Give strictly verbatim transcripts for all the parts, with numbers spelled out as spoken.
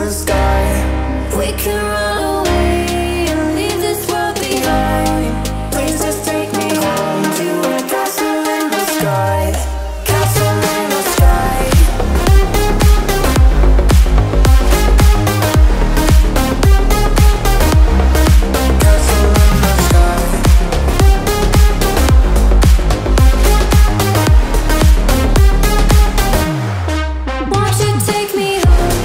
the sky. We can run away and leave this world behind. Please just take me home to a castle in the sky. Castle in the sky. Castle in the sky. Won't you take me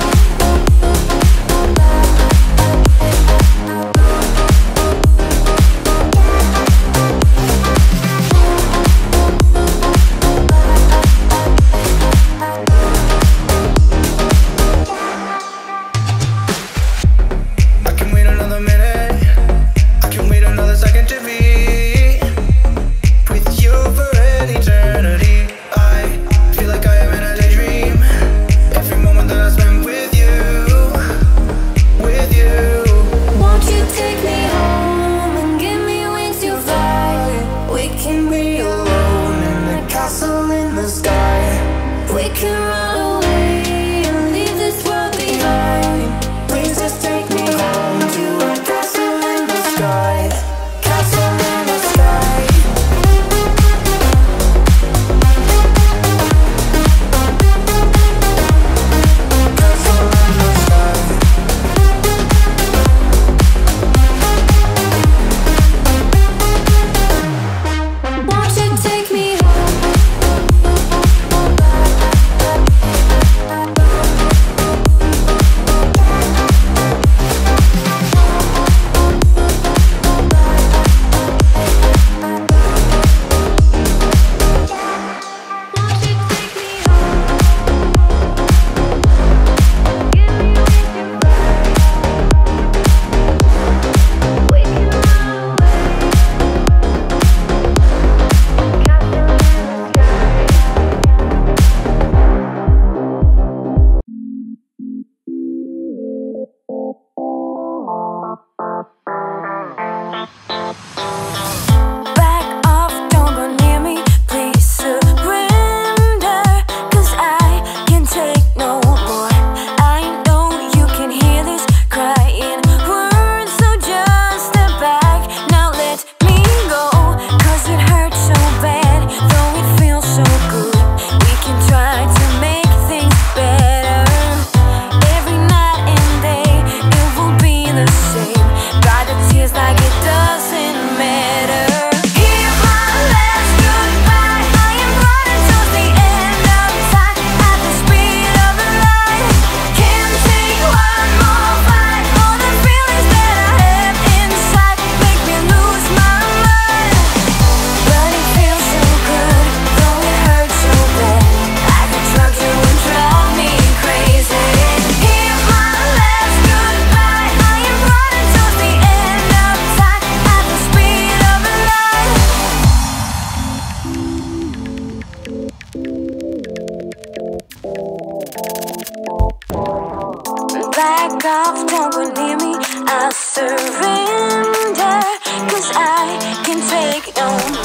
I can wait another minute, I can wait another second to be with you for an eternity. I feel like I am in a daydream. Every moment that I spend with you, with you. Won't you take me home and give me wings to fly? We can be alone in the castle in the sky. We can run away and leave this world behind. Please just take me home to a castle in the sky. Castle in the sky. Castle in the sky. Won't you take me back off, don't go near me, please surrender, 'cause I can take no more. I know you can hear this crying words, so just step back, now let me go, 'cause it hurts so bad, though it feels so good. We can try to make things better. Every night and day it will be the same. Dry the tears like it doesn't matter. Hear my last goodbye. I am running towards the end of time at the speed of light. Can't take one more fight. All the feelings that I have inside make me lose my mind. But it feels so good, though it hurts so bad. I could drug you and drive me crazy. Hear my last goodbye. I am running towards the end of time at the speed of light. Back off, don't go near me, I surrender, 'cause I can take no more.